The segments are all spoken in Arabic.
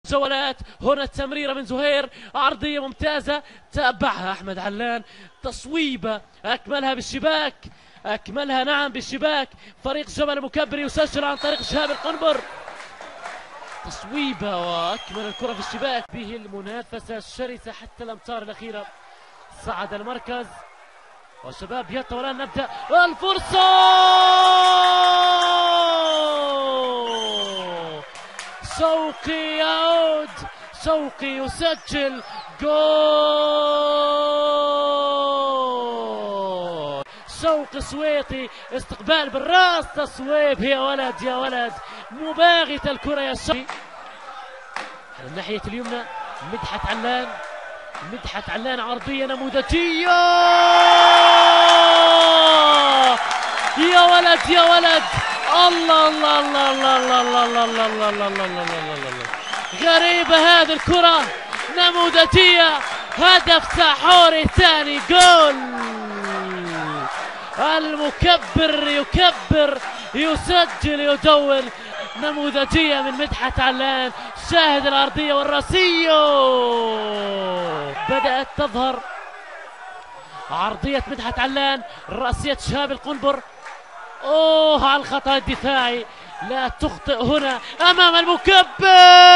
جولات. هنا التمريرة من زهير، عرضية ممتازة تابعها أحمد علان، تصويبة أكملها بالشباك، أكملها نعم بالشباك. فريق جبل المكبر يسجل عن طريق شهاب القنبر، تصويبة وأكمل الكرة في الشباك. به المنافسة الشرسة حتى الأمتار الأخيرة. صعد المركز وشباب يطا، والآن نبدأ الفرصة. شوقي يعود، شوقي يسجل جول. شوقي سويطي، استقبال بالراس، تصويب. يا ولد يا ولد، مباغتة الكرة يا شوقي. على الناحية اليمنى مدحت علان، مدحت علان عرضية نموذجية. يا ولد يا ولد، الله الله الله الله الله الله الله الله الله الله الله الله الله. غريبة هذه الكرة، نموذجية، هدف ساحوري ثاني، جول. المكبر يكبر، يسجل، يدون. نموذجية من مدحت علان، شاهد الأرضية والراسية. بدأت تظهر عرضية مدحت علان، راسية شهاب القنبر. اوه على الخطأ الدفاعي، لا تخطئ هنا امام المكبر.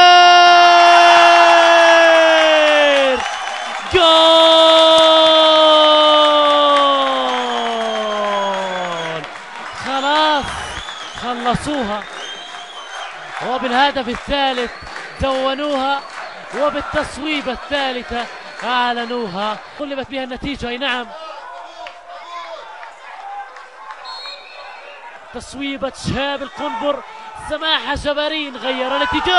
جول، خلاص خلصوها، وبالهدف الثالث دونوها، وبالتصويبة الثالثة اعلنوها. قلبت بها النتيجة، اي نعم. تصويبة شهاب القنبر، سماحة جبارين غير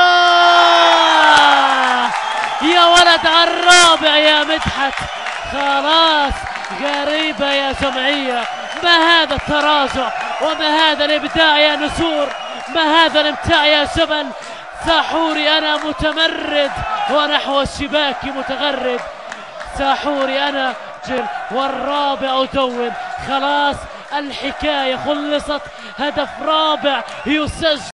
الاتجاه. يا ولد على الرابع يا مدحت، خلاص. غريبة يا جمعية، ما هذا التراجع، وما هذا الابداع يا نسور، ما هذا الامتاع يا جبل. ساحوري انا متمرد ونحو الشباك متغرد، ساحوري انا والرابع دون. خلاص الحكاية خلصت، هدف رابع يسجل.